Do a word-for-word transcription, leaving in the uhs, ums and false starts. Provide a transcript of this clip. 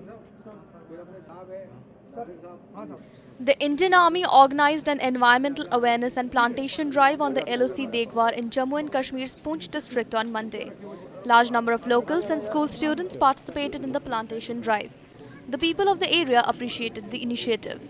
The Indian Army organized an environmental awareness and plantation drive on the L O C Degwar in Jammu and Kashmir's Poonch district on Monday. Large number of locals and school students participated in the plantation drive. The people of the area appreciated the initiative.